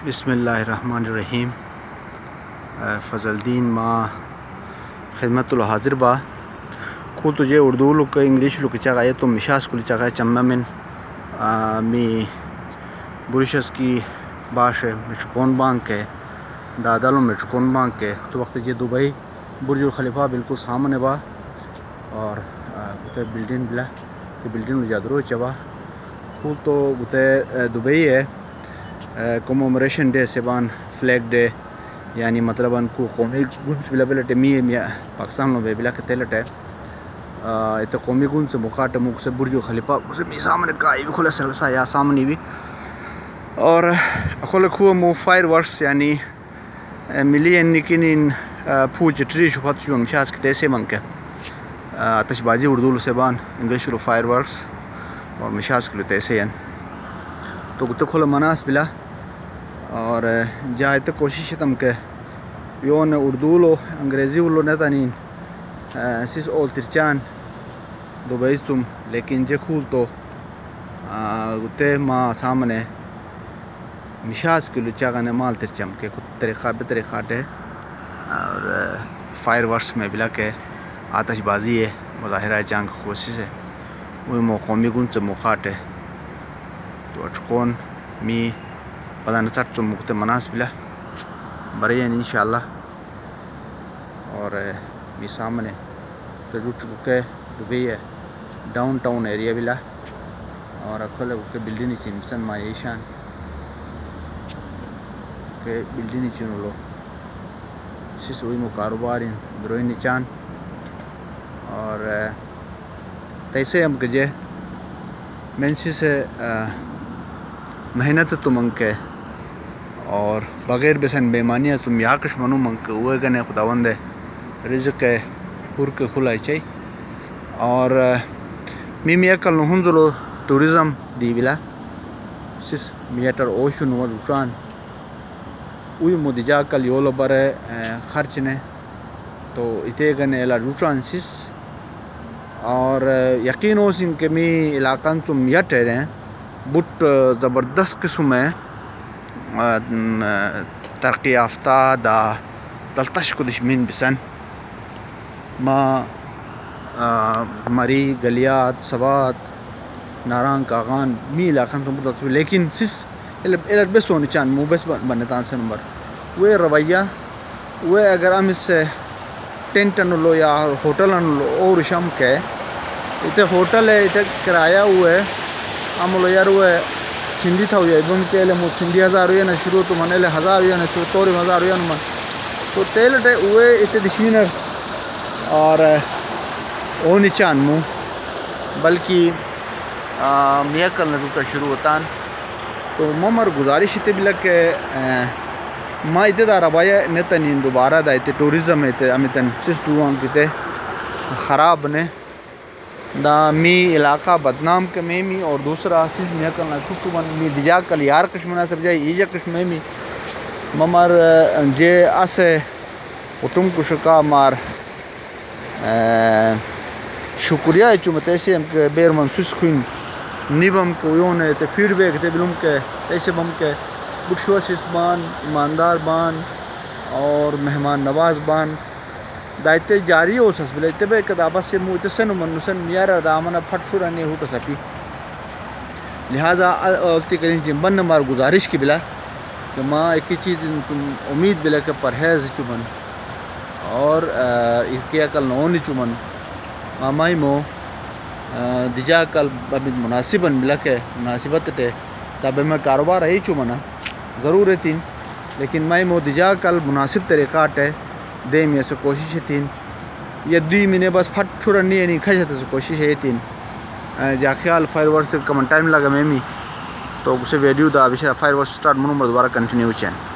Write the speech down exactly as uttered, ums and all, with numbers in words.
بسم اللہ الرحمن الرحیم. فضل الدین ما خدمت الحاضر با کو تجھے اردو لک انگلش لک چاہے تو مشاس کل چاہے چمہ من می برشس کی باش مچکون بانک ہے دادالو مچکون بانک ہے تو وقت جے دبئی برج خلیفہ بالکل سامنے با اور بلڈنگ بلا تو بلڈنگ جادرو چبا کو تو گتے دبئی ہے کمومریشن ڈے سبان فلیگ ڈے یعنی مطلب ان کو قومی گنس بلا بلا ٹمی پاکستان لو بلا کے تیلٹ ہے ات قومی گنس مقاٹ مک سے برج خلیفہ اسے می سامنے کا بھی کھلا سلسا یا سامنے بھی اور اکھل کھو مو فائر ورکس یعنی ملی نکین پوج ٹری شفت جو مشاس کے تیسے منکے آتش بازی اردو سبان انگلش لو فائر ورکس اور مشاس کے تیسے ہیں تو گتے کھلا مناس بلا اور جائے تو کوشش تم کہ یون اردو لو انگریزی لو نہ تنین سیس اول ترچان دبئی تم لیکن جے کھول تو گتے ماں سامنے مشاس کلو چاگانے مال ترچم کے کچھ طریقہ بے طریقہ ہے اور فائر ورکس میں بلا کے آتش بازی ہے مظاہرہ جنگ کوشش ہے وہ موقومی گن سے مخاٹ ہے تو اچکون می پتہ نہ چم مکت مناس بلا بڑے ہیں انشاءاللہ اور می سامنے تو روٹ کے دبئی ہے ڈاؤن ٹاؤن ایریا بلا اور اکھل کے بلڈنگ چین سن مایشان کہ بلڈنگ چین لو سیس وہی مو کاروبار دروئی نچان اور تیسے ہم کجے منسی سے محنت تو منکے اور بغیر بسن بیمانیہ تم یاکش منو منکے ہوئے گنے خداوند رزق ہر کے کھلائی چاہی اور می میکل نہنزلو ٹورزم دی بلا سیس میٹر اوشن و روٹان اوی مدجا کل یولو برے خرچ نے تو اتے گنے الا روٹان سیس اور یقین ہو سن کہ می علاقان تم یٹ ہیں بٹ زبردست قسم ہے ترقی یافتہ دا دلتش کلش من بسن ما مری گلیات سوات ناران کاغان می علاقان تم بٹ لیکن سس الٹ بس ہونی چان مو بس بنتان سے نمبر وہ رویہ وہ اگر ہم اس سے ٹینٹ لو یا ہوٹل لو اور شام کے اتنے ہوٹل ہے اتنے کرایہ ہوا ہے ہم لو یار وہ چھندی تھا ہویا ابن تیل مو چھندی ہزار ہویا نا شروع تو منیلے ہزار ہویا نا شروع توری ہزار ہویا نا من تو تیل ٹے ہوئے اتنے دشینر اور او نچان مو بلکہ میاں کل نظر کا شروع ہوتان تو ممر گزارش تے بلا کہ ما اتنے دا ربایا نتنین دوبارہ دا اتنے ٹورزم اتنے امیتن سس دوان کتے خراب نے دا می علاقہ بدنام کے میں می اور دوسرا سیز میں کرنا چھوٹو من می دیجا کل یار کش مناسب جائے ایجا کش میں می ممر جے اسے اتم کشکا مار شکریہ چومت ایسے ہم کے بیر منسوس خوین نیبم کو یون تے فیڈ بیک تے بلوم کے ایسے بم کے بکشوا سیس بان ایماندار بان اور مہمان نواز بان دائتے جاری ہو سس بلے اتبے کتابہ سے مو اتسن و منسن میارا دامنا پھٹ پھرانی ہوتا سپی لہذا اکتی کریں چین بن مار گزارش کی بلا کہ ماں ایک چیز تم امید بلا کہ پرہیز چمن اور اکی اکل نونی چمن مامائی مو دیجا کل بابد مناسباً بلا کہ مناسبت تے تب میں کاروبار رہی چمنا ضرور ہے تین لیکن مائی مو دیجا کل مناسب طریقہ ٹے دے میں سے کوشش تین یہ دوی میں نے بس پھٹ چھوڑنی ہے نہیں کھجتا سے کوشش ہے تین جا خیال فائر ورک سے کمن ٹائم لگا میں می تو اسے ویڈیو دا ابھی فائر ورک سٹارٹ منو دوبارہ کنٹینیو چین